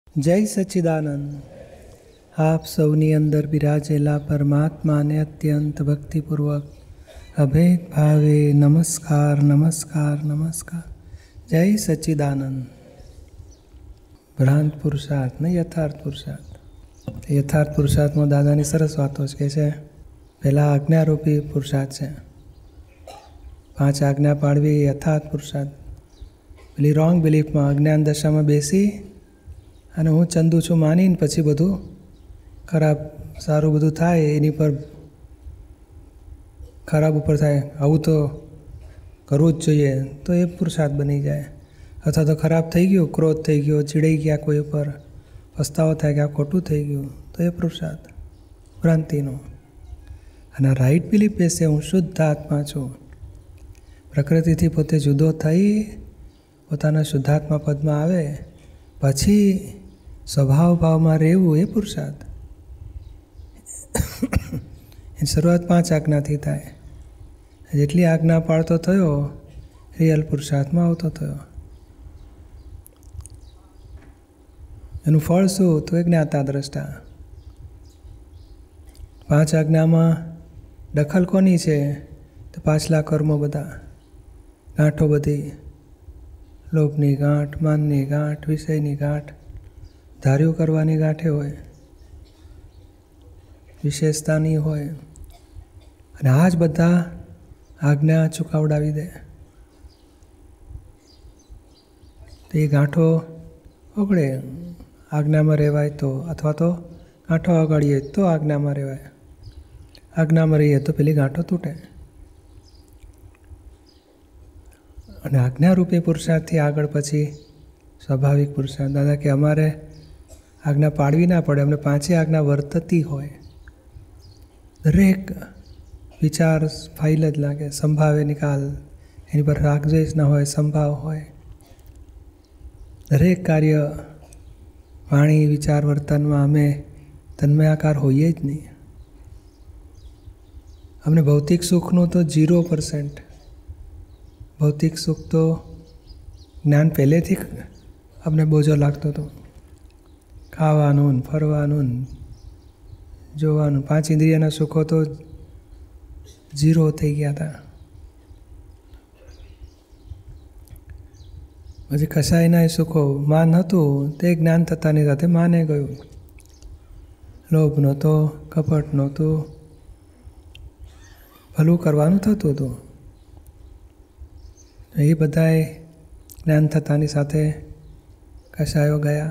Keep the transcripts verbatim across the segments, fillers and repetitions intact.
જય સચ્ચિદાનંદ. આપ સૌની અંદર બિરાજેલા પરમાત્માને અત્યંત ભક્તિપૂર્વક અભેદ ભાવે નમસ્કાર નમસ્કાર નમસ્કાર. જય સચ્ચિદાનંદ. ભ્રાંત પુરુષાર્થ ને યથાર્થ પુરુષાર્થ. યથાર્થ પુરુષાર્થમાં દાદાની સરસ વાતો છે કે છે પહેલાં આજ્ઞારૂપી પુરુષાર્થ છે. પાંચ આજ્ઞા પાડવી યથાર્થ પુરુષાર્થ. પેલી રોંગ બિલીફમાં અજ્ઞાન દશામાં બેસી અને હું ચંદુ છું માનીને પછી બધું ખરાબ સારું બધું થાય એની પર ખરાબ ઉપર થાય આવું તો કરવું જ જોઈએ તો એ પુરુષાર્થ બની જાય. અથવા તો ખરાબ થઈ ગયું, ક્રોધ થઈ ગયો, ચીડાઈ ગયા કોઈ ઉપર, પસ્તાવો થાય કે આ ખોટું થઈ ગયું તો એ પુરુષાર્થ ભ્રાંતિનો. અને રાઈટ બિલીફ બેસે હું શુદ્ધ આત્મા છું, પ્રકૃતિથી પોતે જુદો થઈ પોતાના શુદ્ધાત્મા પદમાં આવે પછી સ્વભાવ ભાવમાં રહેવું એ પુરુષાર્થ. એની શરૂઆત પાંચ આજ્ઞાથી થાય. જેટલી આજ્ઞા પાળતો થયો રિયલ પુરુષાર્થમાં આવતો થયો. એનું ફળ શું તો એ જ્ઞાતા દ્રષ્ટા. પાંચ આજ્ઞામાં દખલ કોની છે તો પાછલા કર્મો બધા, ગાંઠો બધી, લોભની ગાંઠ, માનની ગાંઠ, વિષયની ગાંઠ, ધાર્યું કરવાની ગાંઠે હોય, વિશેષતાની હોય. અને આ જ બધા આજ્ઞા ચુકાવડાવી દે તો એ ગાંઠો ઓગળે. આજ્ઞામાં રહેવાય તો, અથવા તો ગાંઠો ઓગાળીએ તો આજ્ઞામાં રહેવાય, આજ્ઞામાં રહીએ તો પેલી ગાંઠો તૂટે. અને આજ્ઞારૂપી પુરુષાર્થથી આગળ પછી સ્વાભાવિક પુરુષાર્થ. દાદા કે અમારે આજ્ઞા પાડવી ના પડે, અમને પાંચે આજ્ઞા વર્તતી હોય. દરેક વિચાર ફાઇલ જ લાગે, સંભાવે નિકાલ, એની પર રાગદ્વેષ ના હોય, સંભાવ હોય. દરેક કાર્ય વાણી વિચાર વર્તનમાં અમે તન્મયાકાર હોઈએ જ નહીં. અમને ભૌતિક સુખનું તો ઝીરો પર્સન્ટ. ભૌતિક સુખ તો જ્ઞાન પહેલેથી અમને બોજો લાગતો હતો. ખાવાનું, ફરવાનું, જોવાનું, પાંચ ઇન્દ્રિયના સુખો તો ઝીરો થઈ ગયા હતા. પછી કસાયના સુખો માન હતું તે જ્ઞાન થતાની સાથે માને ગયું. લોભ નહોતો, કપટ નહોતું, ભલું કરવાનું થતું હતું. એ બધાએ જ્ઞાન થતાની સાથે કસાયો ગયા.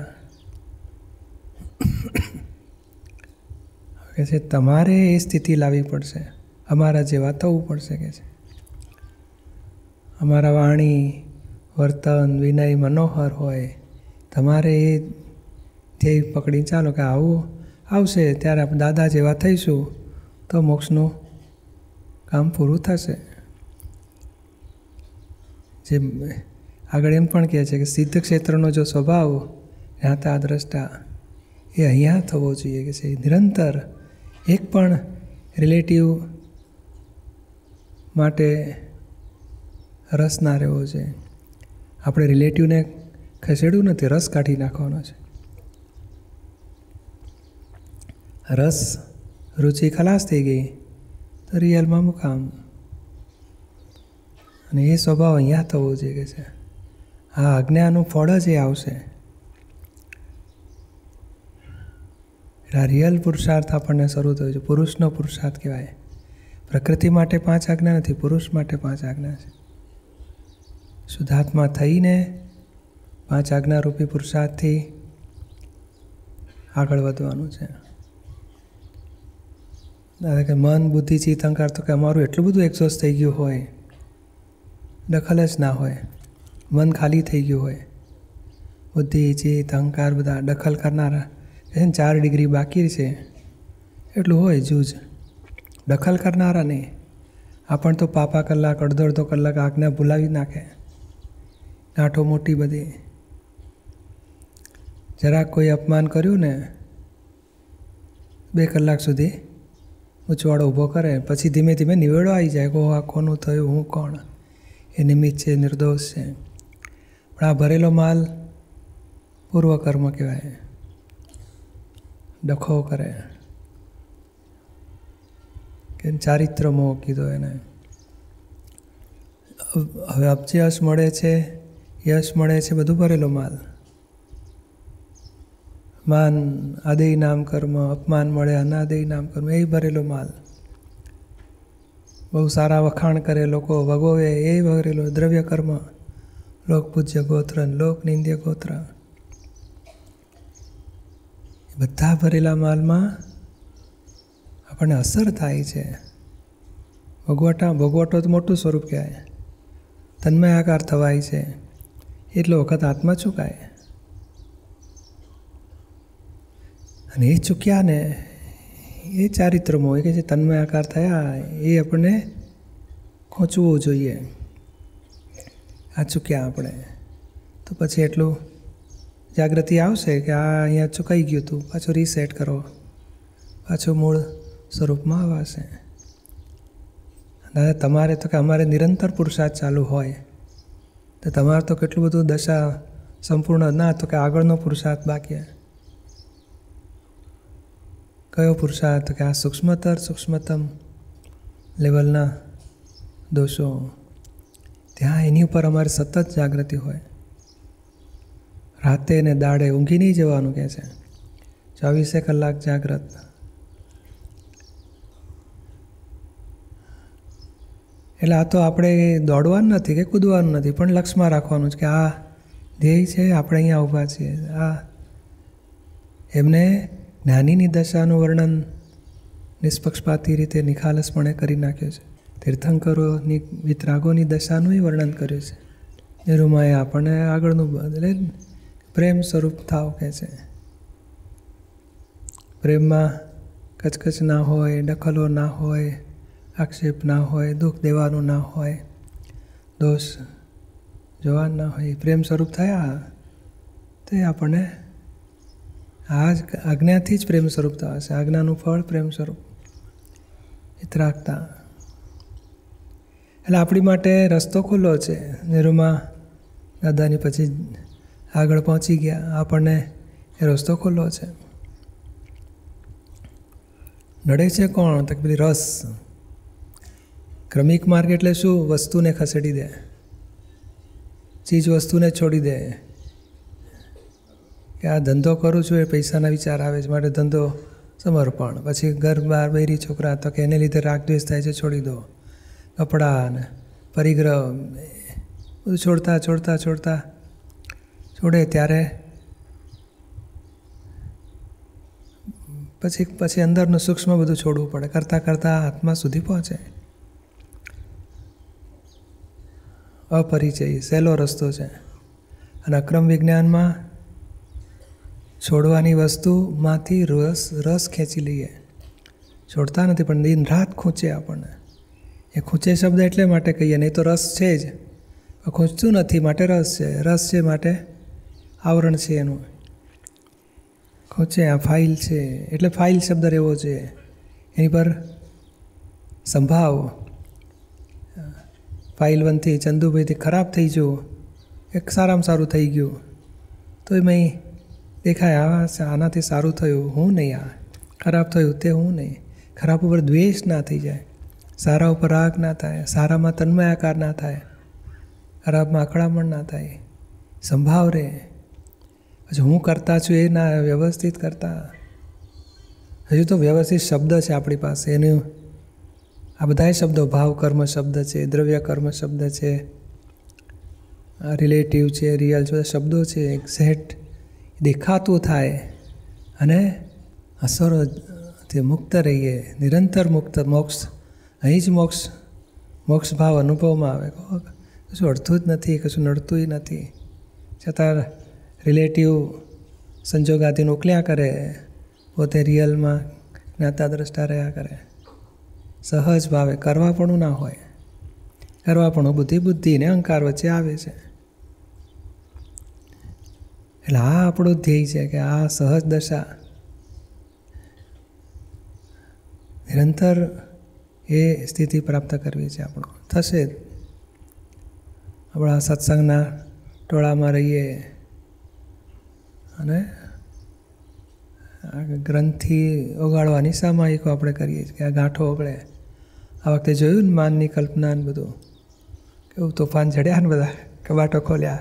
કે છે તમારે એ સ્થિતિ લાવવી પડશે, અમારા જેવા થવું પડશે. કે છે અમારા વાણી વર્તન વિનય મનોહર હોય, તમારે એ ધ્યેય પકડી ચાલો કે આવું આવશે ત્યારે આપણે દાદા જેવા થઈશું તો મોક્ષનું કામ પૂરું થશે. જે આગળ એમ પણ કહે છે કે સિદ્ધ ક્ષેત્રનો જો સ્વભાવ જ્ઞાતા દ્રષ્ટા એ અહીંયા થવો જોઈએ. કે છે નિરંતર એક પણ રિલેટિવ માટે રસ ના રહેવો છે. આપણે રિલેટિવને ખસેડવું નથી, રસ કાઢી નાખવાનો છે. રસ રુચિ ખલાસ થઈ ગઈ તો રિયલમાં મુકામ. અને એ સ્વભાવ અહીંયા થવો જોઈએ. કે છે આ આજ્ઞાનું ફળ જ એ આવશે. એટલે આ રિયલ પુરુષાર્થ આપણને શરૂ થયો છે. પુરુષનો પુરુષાર્થ કહેવાય. પ્રકૃતિ માટે પાંચ આજ્ઞા નથી, પુરુષ માટે પાંચ આજ્ઞા છે. શુદ્ધાત્મા થઈને પાંચ આજ્ઞારૂપી પુરુષાર્થથી આગળ વધવાનું છે. દાદા કે મન, બુદ્ધિ, ચિત્ત, અહંકાર તો કે અમારું એટલું બધું એક્ઝોસ્ટ થઈ ગયું હોય, દખલ જ ના હોય, મન ખાલી થઈ ગયું હોય, બુદ્ધિ ચિત્ત અહંકાર બધા દખલ કરનારા છે ને ચાર ડિગ્રી બાકી છે એટલું હોય જૂજ. દખલ કરનારા નહીં. આપણ તો પાપા કલાક અડધો અડધો કલાક આજ્ઞા ભૂલાવી નાખે, ગાંઠો મોટી બધી. જરાક કોઈ અપમાન કર્યું ને બે કલાક સુધી ઉચવાડો ઊભો કરે, પછી ધીમે ધીમે નિવેડો આવી જાય કે આ કોનું થયું, હું કોણ, એ નિમિત્ત છે, નિર્દોષ છે. પણ આ ભરેલો માલ પૂર્વકર્મ કહેવાય. ડખો કરે કે ચારિત્ર મોહ કીધો એને. હવે અપયશ મળે છે, યશ મળે છે, બધું ભરેલો માલ. માન આદેય નામ કર્મ, અપમાન મળે અનાદેય નામ કર્મ, એ ભરેલો માલ. બહુ સારા વખાણ કરે લોકો, ભગોવે એ ભરેલો દ્રવ્ય કર્મ. લોક પૂજ્ય ગોત્ર, લોક નિંદ્ય ગોત્ર, બધા ભરેલા માલમાં આપણને અસર થાય છે. ભોગવટા ભોગવટો તો મોટું સ્વરૂપ કહેવાય. તન્મય આકાર થવાય છે એટલો વખત આત્મા ચૂકાય. અને એ ચૂક્યા ને એ ચારિત્રમો એ કે જે તન્મય આકાર થયા એ આપણને ખોંચવું જોઈએ. આ ચૂક્યા આપણે તો પછી એટલું જાગૃતિ આવશે કે આ અહીંયા ચૂકાઈ ગયું હતું, પાછું રીસેટ કરો, પાછું મૂળ સ્વરૂપમાં આવાશે. દાદા તમારે તો કે અમારે નિરંતર પુરુષાર્થ ચાલુ હોય તો તમારે તો કેટલું બધું દશા સંપૂર્ણ ના તો કે આગળનો પુરુષાર્થ બાકી. કયો પુરુષાર્થ? કે આ સૂક્ષ્મતર સૂક્ષ્મતમ લેવલના દોષો, ત્યાં એની ઉપર અમારે સતત જાગૃતિ હોય. રાતે ને દાડે ઊંઘી નહીં જવાનું કહે છે, ચોવીસે કલાક જાગ્રત. એટલે આ તો આપણે દોડવાનું નથી કે કૂદવાનું નથી, પણ લક્ષ્યમાં રાખવાનું છે કે આ ધ્યેય છે, આપણે અહીંયા ઊભા છીએ. આ એમને જ્ઞાનીની દશાનું વર્ણન નિષ્પક્ષપાતી રીતે નિખાલસપણે કરી નાખ્યું છે. તીર્થંકરોની વિતરાગોની દશાનું વર્ણન કર્યું છે. નિરૂમાએ આપણને આગળનું બદલે પ્રેમ સ્વરૂપ થાવ કહે છે. પ્રેમમાં કચકચ ના હોય, દખલો ના હોય, આક્ષેપ ના હોય, દુઃખ દેવાનું ના હોય, દોષ જોવાનું ના હોય. પ્રેમ સ્વરૂપ થયા તે આપણને આ જ આજ્ઞાથી જ પ્રેમ સ્વરૂપ થશે. આજ્ઞાનું ફળ પ્રેમ સ્વરૂપ વિતરાગતા. એટલે આપણી માટે રસ્તો ખુલ્લો છે. નિરૂમા દાદાની પછી આગળ પહોંચી ગયા, આપણને એ રસ્તો ખુલ્લો છે. નડે છે કોણ? તો પેલી રસ. ક્રમિક માર્ગ એટલે શું? વસ્તુને ખસેડી દે, ચીજ વસ્તુને છોડી દે. કે આ ધંધો કરું છું એ પૈસાના વિચાર આવે છે માટે ધંધો સમર્પણ. પછી ઘર બહાર બૈરી છોકરા તો કે એને લીધે રાગદ્વેષ થાય છે, છોડી દો. કપડાં ને પરિગ્રહ બધું છોડતા છોડતા છોડતા છોડે ત્યારે પછી પછી અંદરનું સૂક્ષ્મ બધું છોડવું પડે. કરતાં કરતાં આત્મા સુધી પહોંચે. અપરિચય સહેલો રસ્તો છે. અને અક્રમ વિજ્ઞાનમાં છોડવાની વસ્તુમાંથી રસ રસ ખેંચી લઈએ. છોડતા નથી પણ દિન રાત ખૂંચે આપણને. એ ખૂંચે શબ્દ એટલે માટે કહીએ, નહીં તો રસ છે જ, ખૂંચતું નથી માટે રસ છે. રસ છે માટે આવરણ છે એનું. ખૂંચે આ ફાઇલ છે એટલે ફાઇલ શબ્દ રહેવો જોઈએ. એની પર સંભાવ. ફાઇલ વનથી ચંદુભાઈથી ખરાબ થઈ ગયું, એક સારામાં સારું થઈ ગયું તો એમાં દેખાય આ આનાથી સારું થયું, હું નહીં. આ ખરાબ થયું તે હું નહીં. ખરાબ ઉપર દ્વેષ ના થઈ જાય, સારા ઉપર રાગ ના થાય, સારામાં તન્મયાકાર ના થાય, ખરાબમાં અકળામણ ના થાય, સંભાવ રહે. પછી હું કરતા છું એ ના વ્યવસ્થિત કરતા. હજુ તો વ્યવસ્થિત શબ્દ છે આપણી પાસે. એનું આ બધા શબ્દો ભાવ કર્મ શબ્દ છે, દ્રવ્ય કર્મ શબ્દ છે, રિલેટિવ છે, રિયલ છે, શબ્દો છે. એક્ઝેક્ટ દેખાતું થાય અને અસરોથી મુક્ત રહીએ. નિરંતર મુક્ત મોક્ષ. અહીં જ મોક્ષ મોક્ષ ભાવ અનુભવમાં આવે. કશું અડતું જ નથી, કશું નડતું નથી. છતાં રિલેટિવ સંજોગાથી ઉકલ્યા કરે, પોતે રિયલમાં જ્ઞાતા દ્રષ્ટા રહ્યા કરે. સહજ ભાવે કરવાપણું ના હોય. કરવાપણું બુદ્ધિ બુદ્ધિ ને અહંકાર વચ્ચે આવે છે. એટલે આ આપણો ધ્યેય છે કે આ સહજ દશા નિરંતર એ સ્થિતિ પ્રાપ્ત કરવી છે. આપણો થશે. આપણા સત્સંગના ટોળામાં રહીએ અને ગ્રંથિ ઓગાળવાની સામાયિકો આપણે કરીએ છીએ કે આ ગાંઠો ઓગળે. આ વખતે જોયું ને માનની કલ્પના ને બધું કેવું તોફાન ચડ્યા ને બધા કબાટો ખોલ્યા,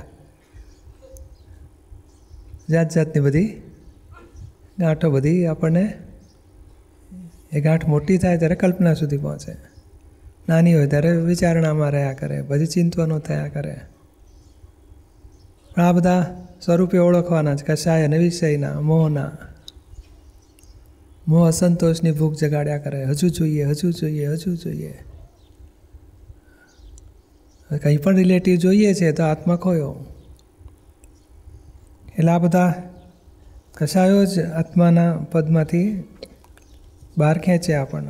જાત જાતની બધી ગાંઠો બધી આપણને એ ગાંઠ મોટી થાય ત્યારે કલ્પના સુધી પહોંચે, નાની હોય ત્યારે વિચારણામાં રહ્યા કરે, બધી ચિંતવાનો થયા કરે. પણ આ બધા સ્વરૂપે ઓળખવાના જ કશાય અને વિષયના મોહના. મોહ અસંતોષની ભૂખ જગાડ્યા કરે, હજુ જોઈએ હજુ જોઈએ હજુ જોઈએ. કંઈ પણ રિલેટિવ જોઈએ છે તો આત્મા ખોયો. એટલે આ બધા કશાયો જ આત્માના પદમાંથી બહાર ખેંચે આપણને.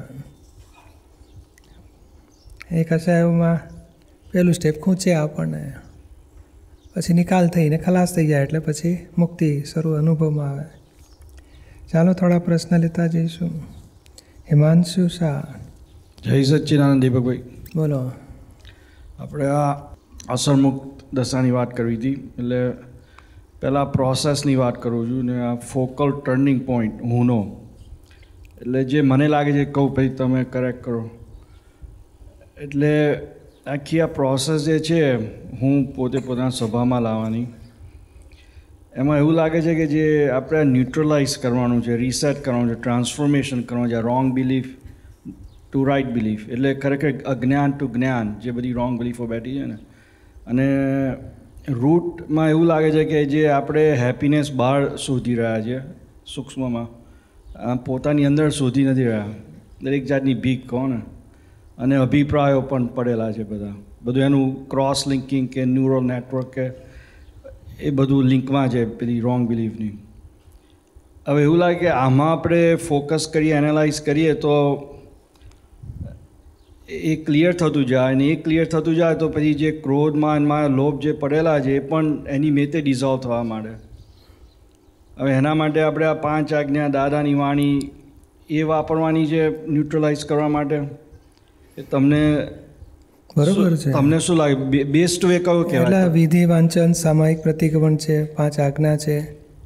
એ કશાયોમાં પહેલું સ્ટેપ ખૂંચે આપણને, પછી નિકાલ થઈને ખલાસ થઈ જાય એટલે પછી મુક્તિ શરૂ અનુભવમાં આવે. ચાલો થોડા પ્રશ્ન લેતા જઈશું. હિમાંશુ શાહ. જય સચ્ચિદાનંદ દીપકભાઈ. બોલો. આપણે આ અસરમુક્ત દશાની વાત કરવી હતી, એટલે પહેલાં પ્રોસેસની વાત કરું છું ને આ ફોકલ ટર્નિંગ પોઈન્ટ હુંનો, એટલે જે મને લાગે છે કહું પછી તમે કરેક્ટ કરો. એટલે આખી આ પ્રોસેસ જે છે હું પોતે પોતાના સભામાં લાવવાની, એમાં એવું લાગે છે કે જે આપણે ન્યુટ્રલાઇઝ કરવાનું છે, રીસેટ કરવાનું છે, ટ્રાન્સફોર્મેશન કરવાનું છે, wrong belief to right belief, એટલે ખરેખર અજ્ઞાન ટુ જ્ઞાન, જે બધી રોંગ બિલીફો બેઠી છે ને. અને રૂટમાં એવું લાગે છે કે જે આપણે હેપીનેસ બહાર શોધી રહ્યા છીએ સૂક્ષ્મમાં, પોતાની અંદર શોધી નથી રહ્યા. દરેક જાતની ભીખ કહો ને, અને અભિપ્રાયો પણ પડેલા છે બધા, બધું એનું ક્રોસ લિંકિંગ કે ન્યુરલ નેટવર્ક કે એ બધું લિંકમાં છે પેલી રોંગ બિલીફની. હવે એવું લાગે કે આમાં આપણે ફોકસ કરીએ, એનાલાઇઝ કરીએ તો એ ક્લિયર થતું જાય, અને એ ક્લિયર થતું જાય તો પછી જે ક્રોધ, માન, માયા, લોભ જે પડેલા છે એ પણ એની મેતે ડિઝોલ્વ થવા માંડે. હવે એના માટે આપણે આ પાંચ આજ્ઞા, દાદાની વાણી એ વાપરવાની છે ન્યુટ્રલાઇઝ કરવા માટે. એ તમને બરોબર છે? તમને શું લાગે બેસ્ટ વે કયો કહેવાય? એટલે વિધિ, વાંચન, સામાયિક પ્રતિક્રમણ છે, પાંચ આજ્ઞા છે,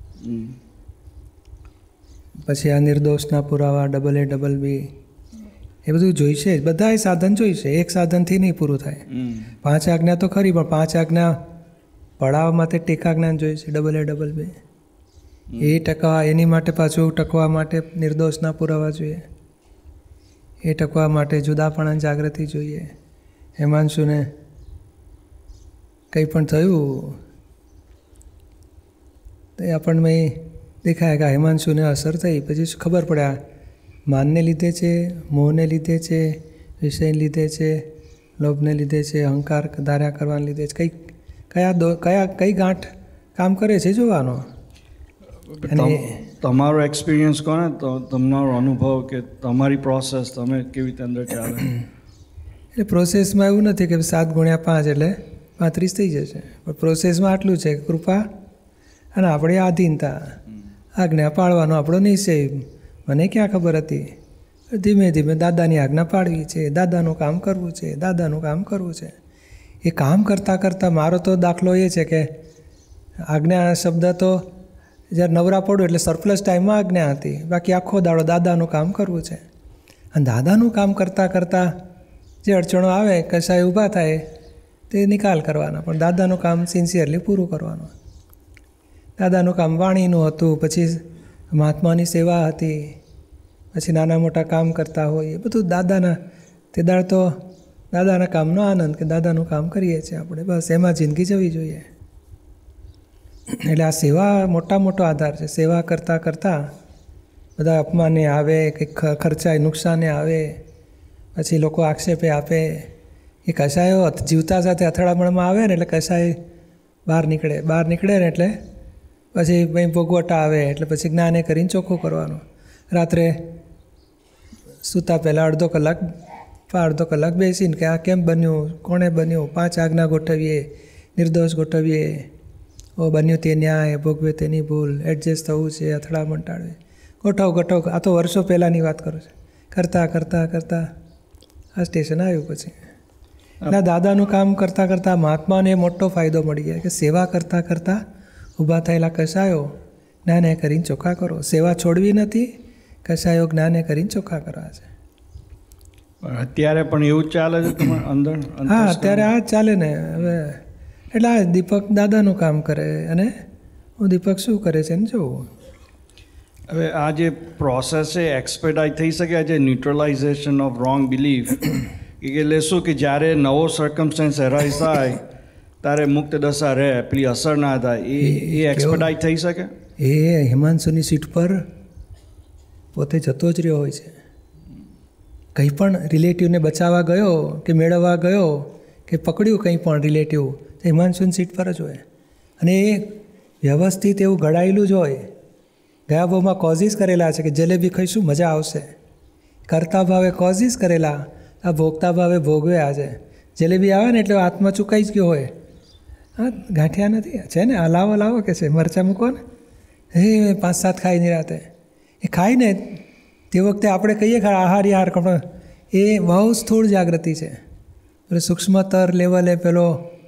પછી આ નિર્દોષના પુરાવા, ડબલ એ ડબલ બી, એ બધું જોઈશે જ. બધા સાધન જોઈશે, એક સાધનથી નહીં પૂરું થાય. પાંચ આજ્ઞા તો ખરી, પણ પાંચ આજ્ઞા પડાવવા માટે ટેકા જ્ઞાન જોઈશે, ડબલ એ ડબલ બી. એ ટકવા, એની માટે પાછું ટકવા માટે નિર્દોષના પુરાવા જોઈએ, એ ટકવા માટે જુદાપણા જાગૃતિ જોઈએ. હિમાંશુને કંઈ પણ થયું તો એ આપણને દેખાય કે હિમાંશુને અસર થઈ, પછી ખબર પડે આ માનને લીધે છે, મોહને લીધે છે, વિષયને લીધે છે, લોભને લીધે છે, અહંકાર ધાર્યા કરવાને લીધે છે, કંઈક કયા દો કયા કઈ ગાંઠ કામ કરે છે જોવાનો. અને તમારો એક્સપિરિયન્સ કહો ને, તો તમારો અનુભવ કે તમારી પ્રોસેસ તમે કેવી રીતે અંદર ચાલે. એટલે પ્રોસેસમાં એવું નથી કે સાત ગુણ્યા પાંચ એટલે પાંત્રીસ થઈ જશે, પણ પ્રોસેસમાં આટલું છે કૃપા અને આપણી આધીનતા, આજ્ઞા પાળવાનો આપણો નિશ્ચય. મને ક્યાં ખબર હતી, ધીમે ધીમે દાદાની આજ્ઞા પાડવી છે, દાદાનું કામ કરવું છે, દાદાનું કામ કરવું છે. એ કામ કરતાં કરતાં મારો તો દાખલો એ છે કે આજ્ઞા શબ્દ તો જ્યારે નવરા પડું એટલે સરપ્લસ ટાઈમમાં આજ્ઞા હતી, બાકી આખો દાડો દાદાનું કામ કરવું છે. અને દાદાનું કામ કરતાં કરતાં જે અડચણો આવે, કશાય ઊભા થાય તે નિકાલ કરવાના, પણ દાદાનું કામ સિન્સિયરલી પૂરું કરવાનું. દાદાનું કામ વાણીનું હતું, પછી મહાત્માની સેવા હતી, પછી નાના મોટા કામ કરતા હોય, એ બધું દાદાના. તે દાડ તો દાદાના કામનો આનંદ કે દાદાનું કામ કરીએ છીએ આપણે, બસ એમાં જિંદગી જવી જોઈએ. એટલે આ સેવા મોટા મોટો આધાર છે. સેવા કરતાં કરતાં બધા અપમાને આવે, કંઈક ખર્ચાય, નુકસાને આવે, પછી લોકો આક્ષેપે આપે, એ કશાયો જીવતા સાથે અથડામણમાં આવે ને એટલે કશાય બહાર નીકળે, બહાર નીકળે ને એટલે પછી ભાઈ ભોગવટા આવે, એટલે પછી જ્ઞાને કરીને ચોખ્ખું કરવાનું. રાત્રે સૂતા પહેલાં અડધો કલાક અડધો કલાક બેસીને કે આ કેમ બન્યું, કોણે બન્યું, પાંચ આજ્ઞા ગોઠવીએ, નિર્દોષ ગોઠવીએ, ઓ બન્યું તે ન્યાય, ભોગવે તેની ભૂલ, એડજસ્ટ થવું છે, અથડામણ ટાળવી, ગોઠવ ગોઠવ. આ તો વર્ષો પહેલાંની વાત કરું છું. કરતાં કરતાં કરતાં આ સ્ટેશન આવ્યું. પછી ના દાદાનું કામ કરતાં કરતાં મહાત્માને મોટો ફાયદો મળી જાય કે સેવા કરતાં કરતાં ઊભા થયેલા કશાયો જ્ઞાને કરીને ચોખ્ખા કરો. સેવા છોડવી નથી, કશાયો જ્ઞાને કરીને ચોખ્ખા કરવા છે. અત્યારે પણ એવું જ ચાલે છે તમારે અંદર? હા, અત્યારે આ જ ચાલે ને. હવે એટલે આ દીપક દાદાનું કામ કરે અને હું દીપક શું કરે છે ને જોવું. હવે આ જે પ્રોસેસ છે એક્સપેડાઇટ થઈ શકે છે ન્યુટ્રલાઇઝેશન ઓફ રોંગ બિલીફ, એટલે શું કે જ્યારે નવો સર્કમસ્ટન્સ એરાઇઝ થાય ત્યારે મુક્ત દશા રહે, પેલી અસર ના થાય, એ એ એક્સપેડાઇટ થઈ શકે? એ હિમાંશુની સીટ પર પોતે જતો જ રહ્યો હોય છે. કંઈ પણ રિલેટિવને બચાવવા ગયો કે મેળવવા ગયો કે પકડ્યું કંઈ પણ રિલેટિવ, તો હિમાંશુની સીટ પર જ હોય. અને એ વ્યવસ્થિત એવું ઘડાયેલું જ હોય. ગયા ભાવમાં કોઝિસ કરેલા છે કે જલેબી ખાઈશું મજા આવશે, કરતા ભાવે કોઝિસ કરેલા, આ ભોગતા ભાવે ભોગવ્યા છે. જલેબી આવે ને એટલે હાથમાં ચૂકાઈ જ ગયો હોય. હા, ગાંઠિયા નથી છે ને, આ લાવો લાવો કે છે, મરચાં મૂકો ને, હે પાંચ સાત ખાઈ નહીં રાતે. એ ખાય ને તે વખતે આપણે કહીએ કે આહાર યાર, પણ એ બહુ સ્થૂળ જાગૃતિ છે. એટલે સૂક્ષ્મતર લેવલે પેલો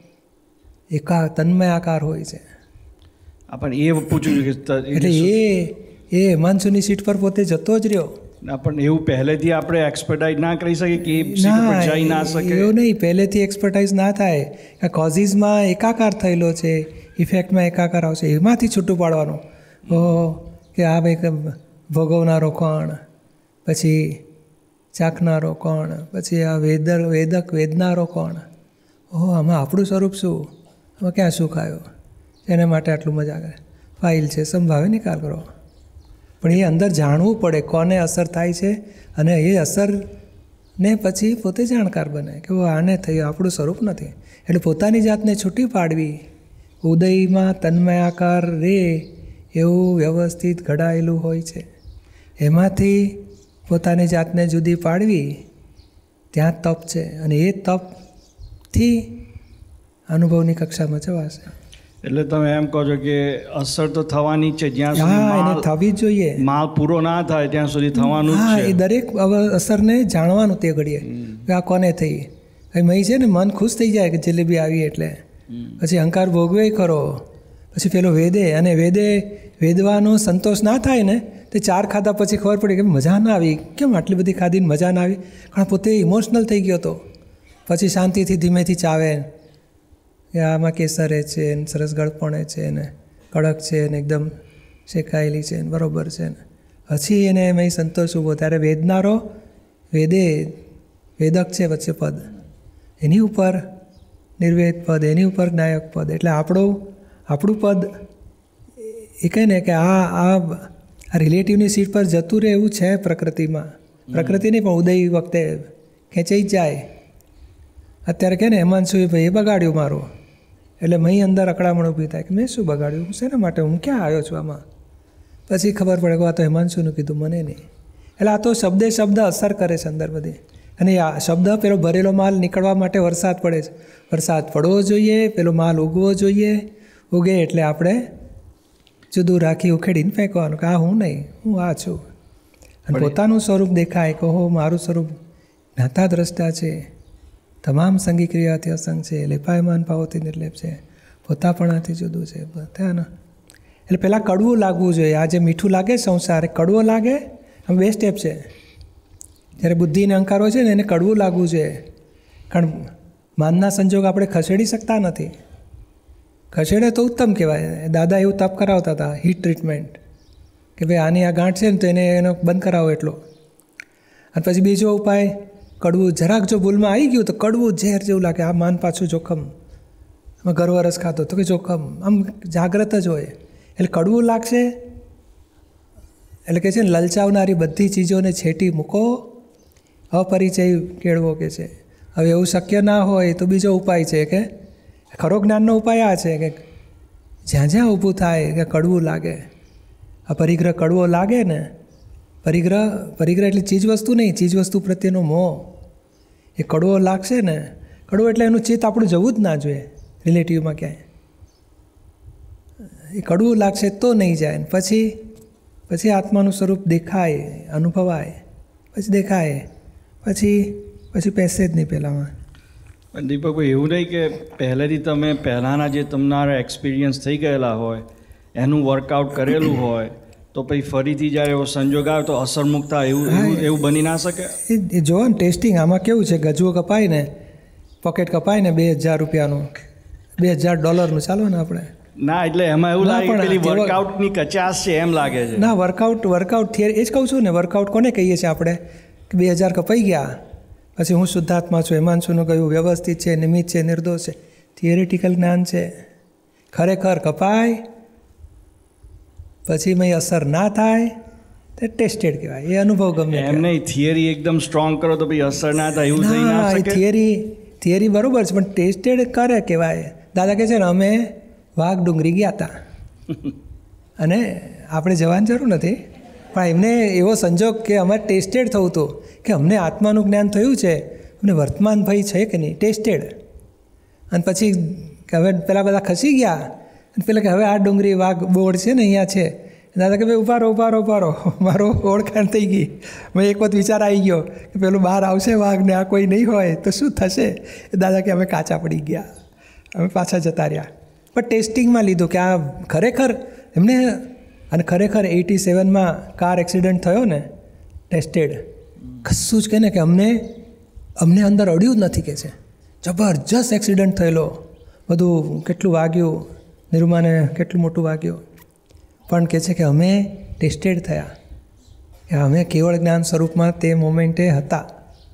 એકા તન્મય આકાર હોય છે. આપણને એ પૂછ્યું કે એટલે એ એ હિમાંશુની સીટ પર પોતે જતો જ રહ્યો. આપણને એવું પહેલેથી આપણે એક્સપર્ટાઇઝ ના કરી શકીએ કે એ સીટ પર જઈ ના શકે? એવું નહીં, પહેલેથી એક્સપર્ટાઇઝ ના થાય. કોઝિસમાં એકાકાર થયેલો છે, ઇફેક્ટમાં એકાકાર આવશે, એમાંથી છૂટું પાડવાનું. ઓહો કે આ ભાઈ ભોગવનારો કોણ, પછી ચાખનારો કોણ, પછી આ વેદર વેદક વેદનારો કોણ, ઓહો આમાં આપણું સ્વરૂપ શું, આમાં ક્યાં શું ખાયું, એના માટે આટલું મજા કરે. ફાઇલ છે, સંભાવે નિકાલ કરો. પણ એ અંદર જાણવું પડે કોને અસર થાય છે, અને એ અસરને પછી પોતે જાણકાર બને કે આને થયું, આપણું સ્વરૂપ નથી. એટલે પોતાની જાતને છૂટી પાડવી, ઉદયમાં તન્મયાકાર રે એવું વ્યવસ્થિત ઘડાયેલું હોય છે. એમાંથી પોતાની જાતને જુદી પાડવી, ત્યાં તપ છે. અને એ તપથી અનુભવની કક્ષામાં જવાશે. એટલે તમે એમ કહો છો કે અસર તો થવાની છે, જ્યાં હા એને થવી જ જોઈએ. માલ પૂરો ના થાય ત્યાં સુધી થવાનું હા, છે. એ દરેક અસરને જાણવાનું તે ઘડીએ કે આ કોને થઈ. મહી છે ને મન ખુશ થઈ જાય કે જલેબી આવી, એટલે પછી અહંકાર ભોગવે ખરો, પછી પેલો વેદે, અને વેદે વેદવાનો સંતોષ ના થાય ને તે ચાર ખાધા પછી ખબર પડી કે મજા ના આવી, કેમ આટલી બધી ખાધીને મજા ના આવી, કારણ પોતે ઇમોશનલ થઈ ગયો હતો. પછી શાંતિથી ધીમેથી ચાવે કે આમાં કેસરે છે ને સરસ ગળપણે છે ને કડક છે ને એકદમ શેકાયેલી છે ને બરાબર છે ને, પછી એને એમાં સંતોષ ઊભો. ત્યારે વેદનારો વેદે વેદક છે વચ્ચે પદ, એની ઉપર નિર્વેદ પદ, એની ઉપર જ્ઞાયક પદ. એટલે આપણું આપણું પદ એ કહે ને કે આ આ આ રિલેટિવની સીટ પર જતું રહે એવું છે પ્રકૃતિમાં. પ્રકૃતિ નહીં પણ ઉદય વખતે ખેંચાઈ જ જાય. અત્યારે કહે ને હિમાંશુ ભાઈ એ બગાડ્યું મારું, એટલે મહી અંદર અકળામણ ઊભી થાય કે મેં શું બગાડ્યું, શેના માટે, હું ક્યાં આવ્યો છું આમાં. પછી ખબર પડે કે આ તો હિમાંશુનું કીધું, મને નહીં. એટલે આ તો શબ્દે શબ્દ અસર કરે છે અંદર બધી. અને આ શબ્દ પેલો ભરેલો માલ નીકળવા માટે વરસાદ પડે છે. વરસાદ પડવો જોઈએ, પેલો માલ ઉગવો જોઈએ, ઉગે એટલે આપણે જુદું રાખી ઉખેડીને ફેંકવાનું કે આ હું નહીં, હું આ છું. અને પોતાનું સ્વરૂપ દેખાય કે હો મારું સ્વરૂપ જ્ઞાતા દ્રષ્ટા છે, તમામ સંગી ક્રિયાથી અસંગ છે, લેપાયમાન ભાવોથી નિર્લેપ છે, પોતાપણાથી જુદું છે બધા. એટલે પહેલાં કડવું લાગવું જોઈએ. આ જે મીઠું લાગે સંસાર, કડવો લાગે, આમ બે સ્ટેપ છે. જ્યારે બુદ્ધિને અહંકાર હોય છે ને એને કડવું લાગવું જોઈએ, કારણ માનના સંજોગ આપણે ખસેડી શકતા નથી. ખસેડે તો ઉત્તમ કહેવાય. દાદા એવું તપ કરાવતા હતા, હીટ ટ્રીટમેન્ટ, કે ભાઈ આની આ ગાંઠ છે ને તો એને એનો બંધ કરાવો એટલો. અને પછી બીજો ઉપાય, કડવું જરાક જો ભૂલમાં આવી ગયું તો કડવું ઝેર જેવું લાગે, આ માન પાછું જોખમ, આમાં ગર્વરસ ખાતો તો કે જોખમ, આમ જાગ્રત જ હોય. એટલે કડવું લાગશે એટલે કે છે ને લલચાવનારી બધી ચીજોને છેટી મૂકો, અપરિચય કેળવો કે છે. હવે એવું શક્ય ના હોય તો બીજો ઉપાય છે કે ખરો જ્ઞાનનો ઉપાય આ છે કે જ્યાં જ્યાં ઊભું થાય કે કડવું લાગે, આ પરિગ્રહ કડવો લાગે ને, પરિગ્રહ પરિગ્રહ એટલે ચીજ વસ્તુ નહીં, ચીજ વસ્તુ પ્રત્યેનો મોહ, એ કડવો લાગશે ને, કડવો એટલે એનું ચિત્ત આપણું જવું જ ના જોઈએ રિલેટિવમાં ક્યાંય. એ કડવું લાગશે તો નહીં જાય. પછી પછી આત્માનું સ્વરૂપ દેખાય, અનુભવાય, પછી દેખાય, પછી પછી પેસે જ નહીં પહેલાંમાં. પણ દીપકભાઈ એવું નહીં કે પહેલેથી તમે પહેલાંના જે તમારા એક્સપિરિયન્સ થઈ ગયેલા હોય એનું વર્કઆઉટ કરેલું હોય તો પછી ફરીથી જ્યારે એવો સંજોગ આવે તો અસરમુક્ત થાય એવું એવું એવું બની ના શકે? એ જો ને ટેસ્ટિંગ આમાં કેવું છે, ગજવો કપાય ને, પોકેટ કપાય ને બે હજાર રૂપિયાનું, બે હજાર ડોલરનું, ચાલો ને આપણે ના, એટલે એમાં એવું લાગે પેલી વર્કઆઉટની કચાશ છે એમ લાગે છે. ના, વર્કઆઉટ વર્કઆઉટ થિયરી એ જ કહું છું ને, વર્કઆઉટ કોને કહીએ છીએ આપણે કે બે હજાર કપાઈ ગયા, પછી હું શુદ્ધાત્મા છું, હિમાંશુનું કહ્યું વ્યવસ્થિત છે, નિમિત્ત છે, નિર્દોષ છે, થિયરિટિકલ જ્ઞાન છે. ખરેખર કપાય પછી મેં અસર ના થાય તે ટેસ્ટેડ કહેવાય, એ અનુભવ ગમે એમ નહીં. થિયરી એકદમ સ્ટ્રોંગ કરો તો પછી અસર ના થાય એવું થઈ ના શકે. થિયરી થિયરી બરોબર છે પણ ટેસ્ટેડ કરે કહેવાય. દાદા કહે છે ને અમે વાઘ ડુંગરી ગયા હતા અને આપણે જવાની જરૂર નથી, પણ એમને એવો સંજોગ કે અમારે ટેસ્ટેડ થવું હતું કે અમને આત્માનું જ્ઞાન થયું છે, અમને વર્તમાન ભય છે કે નહીં, ટેસ્ટેડ. અને પછી હવે પેલા બધા ખસી ગયા અને પેલા કે હવે આ ડુંગળી વાઘ બોર્ડ છે ને અહીંયા છે. દાદા કે ભાઈ ઉભા રહો ઉભા રહો ઉભા રહો, મારો ઓળખાણ થઈ ગઈ. મેં એક વખત વિચાર આવી ગયો કે પેલું બહાર આવશે વાઘ ને આ કોઈ નહીં હોય તો શું થશે. દાદા કે અમે કાચા પડી ગયા, અમે પાછા જતા રહ્યા. પણ ટેસ્ટિંગમાં લીધું કે આ ખરેખર એમને, અને ખરેખર એટી સેવનમાં કાર એક્સિડન્ટ થયો ને, ટેસ્ટેડ કશું જ કહે ને કે અમને અમને અંદર અડ્યું જ નથી કે છે, જબરજસ્ત એક્સિડન્ટ થયેલો, બધું કેટલું વાગ્યું, નિરૂમાને કેટલું મોટું વાગ્યું, પણ કહે છે કે અમે ટેસ્ટેડ થયા, કે અમે કેવળ જ્ઞાન સ્વરૂપમાં તે મોમેન્ટે હતા,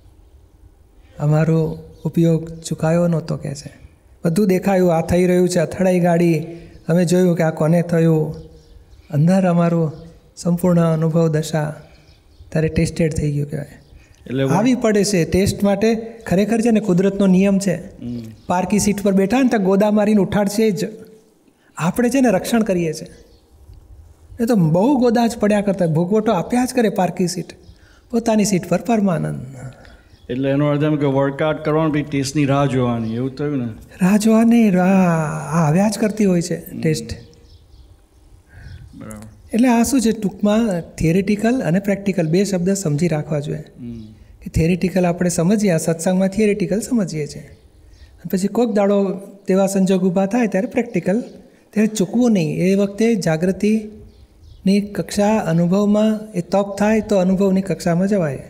અમારો ઉપયોગ ચૂકાયો નહોતો કહે છે. બધું દેખાયું, આ થઈ રહ્યું છે, અથડાઈ ગાડી, અમે જોયું કે આ કોને થયું, અંદર અમારું સંપૂર્ણ અનુભવ દશા ત્યારે ટેસ્ટેડ થઈ ગયું કહેવાય. એટલે આવી પડે છે ટેસ્ટ માટે. ખરેખર છે ને કુદરતનો નિયમ છે, પાર્કી સીટ પર બેઠા ને તો ગોદા મારીને ઉઠાડશે જ. આપણે છે ને રક્ષણ કરીએ છીએ, એ તો બહુ ગોદા જ પડ્યા કરતા, ભોગવટો આપ્યા જ કરે પાર્કી સીટ, પોતાની સીટ પર પરમાનંદ. એટલે એનો અર્થ એમ કે વર્કઆઉટ કરવાનું પછી ટેસ્ટની રાહ જોવાની, એવું થયું ને? રાહ જોવાની, રાહ આવ્યા જ કરતી હોય છે ટેસ્ટ. બરાબર. એટલે આ શું છે, ટૂંકમાં થિયરિટિકલ અને પ્રેક્ટિકલ બે શબ્દ સમજી રાખવા જોઈએ. કે થિયરિટિકલ આપણે સમજીએ, આ સત્સંગમાં થિયરિટિકલ સમજીએ છીએ, અને પછી કોઈક દાડો તેવા સંજોગ ઊભા થાય ત્યારે પ્રેક્ટિકલ, ત્યારે ચૂકવું નહીં. એ વખતે જાગૃતિની કક્ષા અનુભવમાં એ તપ થાય તો અનુભવની કક્ષામાં જવાય.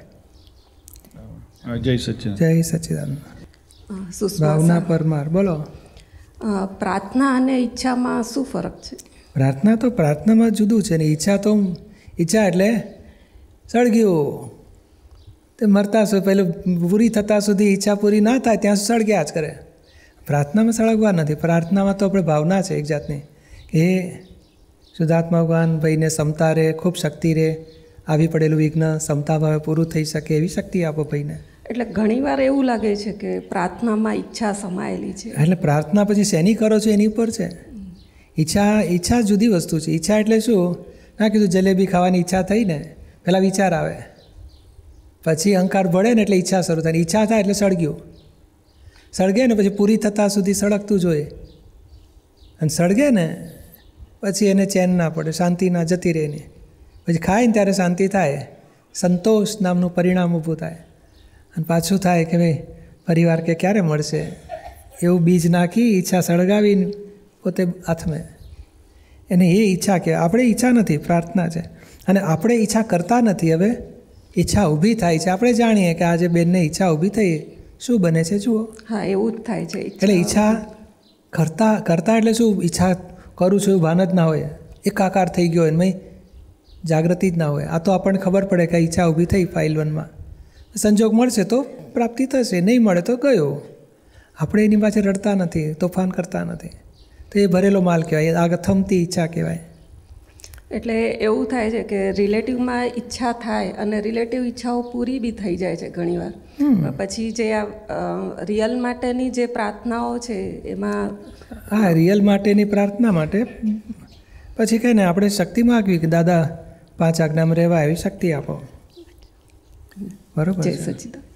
જય સચ્ચિદાનંદ. જય સચ્ચિદાનંદ. ભાવના પરમાર, બોલો. પ્રાર્થના અને ઈચ્છામાં શું ફરક છે? પ્રાર્થના તો પ્રાર્થનામાં જુદું છે ને ઈચ્છા તો, ઈચ્છા એટલે સળગ્યું, તે મરતા સુધી પહેલું પૂરી થતાં સુધી ઈચ્છા પૂરી ના થાય ત્યાં સુધી સળગ્યા જ કરે. પ્રાર્થનામાં સળગવા નથી. પ્રાર્થનામાં તો આપણે ભાવના છે એક જાતની કે શુદ્ધાત્મા ભગવાન ભાઈને ક્ષમતા રહે, ખૂબ શક્તિ રહે, આવી પડેલું વિઘ્ન ક્ષમતા ભાવે પૂરું થઈ શકે એવી શક્તિ આપો ભાઈને. એટલે ઘણીવાર એવું લાગે છે કે પ્રાર્થનામાં ઈચ્છા સમાયેલી છે. એટલે પ્રાર્થના પછી શેની કરો છો એની ઉપર છે. ઈચ્છા ઈચ્છા જુદી વસ્તુ છે. ઈચ્છા એટલે શું, ના કીધું જલેબી ખાવાની ઈચ્છા થઈ ને, પહેલાં વિચાર આવે, પછી અહંકાર ભળે ને એટલે ઈચ્છા શરૂ થાય, ઈચ્છા થાય એટલે સળગ્યું, સળગે ને પછી પૂરી થતાં સુધી સળગતું જોઈએ, અને સળગે ને પછી એને ચેન ના પડે, શાંતિ ના જતી રહે ને, પછી ખાય ને ત્યારે શાંતિ થાય, સંતોષ નામનું પરિણામ ઊભું થાય. અને પાછું થાય કે ભાઈ પરિવાર કે ક્યારે મળશે, એવું બીજ નાખી ઈચ્છા સળગાવીને પોતે આથમે, એને એ ઈચ્છા કે આપણે ઈચ્છા નથી, પ્રાર્થના છે. અને આપણે ઈચ્છા કરતા નથી, હવે ઈચ્છા ઊભી થાય છે. આપણે જાણીએ કે આજે બેનને ઈચ્છા ઊભી થઈ, શું બને છે જુઓ. હા, એવું જ થાય છે. એટલે ઈચ્છા કરતા કરતા એટલે શું, ઈચ્છા કરું છું એવું ભાન જ ના હોય, એકાકાર થઈ ગયો હોય, એમાં જાગૃતિ જ ના હોય. આ તો આપણને ખબર પડે કે ઈચ્છા ઊભી થઈ ફાઇલ વનમાં, સંજોગ મળશે તો પ્રાપ્તિ થશે, નહીં મળે તો ગયો. આપણે એની પાછળ રડતા નથી, તોફાન કરતા નથી, તો એ ભરેલો માલ કહેવાય, આગળ થમતી ઈચ્છા કહેવાય. એટલે એવું થાય છે કે રિલેટિવમાં ઈચ્છા થાય અને રિલેટિવ ઈચ્છાઓ પૂરી બી થઈ જાય છે ઘણીવાર. પછી જે આ રિયલ માટેની જે પ્રાર્થનાઓ છે એમાં, હા, રિયલ માટેની પ્રાર્થના માટે પછી કહે ને આપણે શક્તિ માગવી કે દાદા પાંચ આજ્ઞામાં રહેવા એવી શક્તિ આપો. બરોબર. જય સચ્ચિદાનંદ.